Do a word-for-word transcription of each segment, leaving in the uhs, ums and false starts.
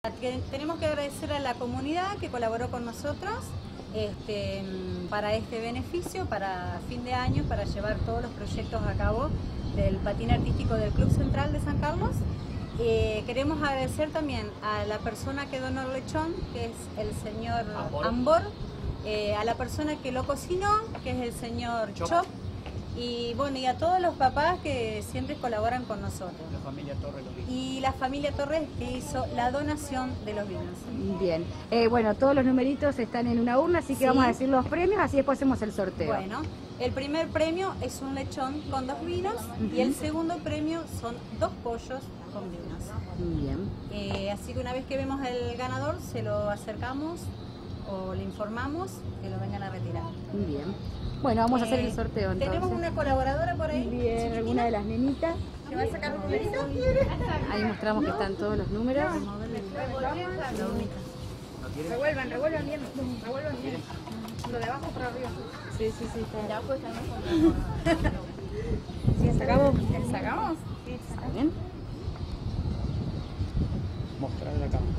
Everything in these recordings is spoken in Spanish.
Tenemos que agradecer a la comunidad que colaboró con nosotros este, para este beneficio, para fin de año, para llevar todos los proyectos a cabo del patín artístico del Club Central de San Carlos. Eh, queremos agradecer también a la persona que donó el lechón, que es el señor Ambor, Ambor eh, a la persona que lo cocinó, que es el señor Chop, Chop y bueno, y a todos los papás que siempre colaboran con nosotros. La familia Torres los vinos. Y la familia Torres que hizo la donación de los vinos. Bien, eh, bueno, todos los numeritos están en una urna, así que sí, vamos a decir los premios, así después hacemos el sorteo. Bueno, el primer premio es un lechón con dos vinos, uh-huh, y el segundo premio son dos pollos con vinos. Bien. Eh, así que una vez que vemos el ganador, se lo acercamos o le informamos que lo vengan a retirar. Bien. Bueno, vamos eh, a hacer el sorteo entonces. Tenemos una colaboradora por ahí. Bien, chiquitina, alguna de las nenitas. ¿Que va a sacar un numerito? Ahí mostramos que están todos los números. Revuelvan, revuelvan bien. Revuelvan bien. Lo de abajo para arriba. Sí, sí, sí. Está. Ya pues también. ¿Sí, sacamos? ¿Sacamos? Sí, ¿está bien? Mostrar la cámara.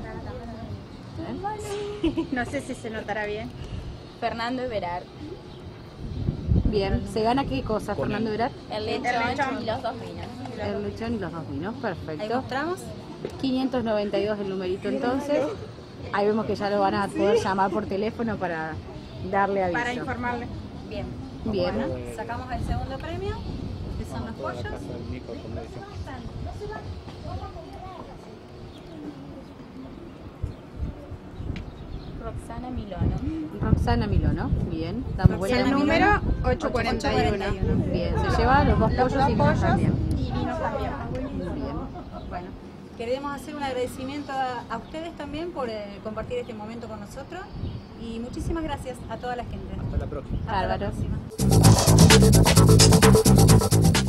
No sé si se notará bien. Fernando Everard. Bien, ¿se gana qué cosa, Con Fernando Everard? El lechón, el lechón y los dos vinos. El lechón y los dos vinos, perfecto. Ahí mostramos. quinientos noventa y dos el numerito entonces. Ahí vemos que ya lo van a poder llamar por teléfono para darle aviso. Para informarle. Bien. Bien. Bueno, sacamos el segundo premio, que son los pollos. Roxana Milono. Roxana Milono, bien. Damos vuelta el número ochocientos cuarenta y uno. Bien, se lleva los dos pollos y vinos también. Y vinos también. Bien. Bueno, queremos hacer un agradecimiento a, a ustedes también por eh, compartir este momento con nosotros y muchísimas gracias a toda la gente. Hasta la próxima. Hasta Bárbaro. la próxima.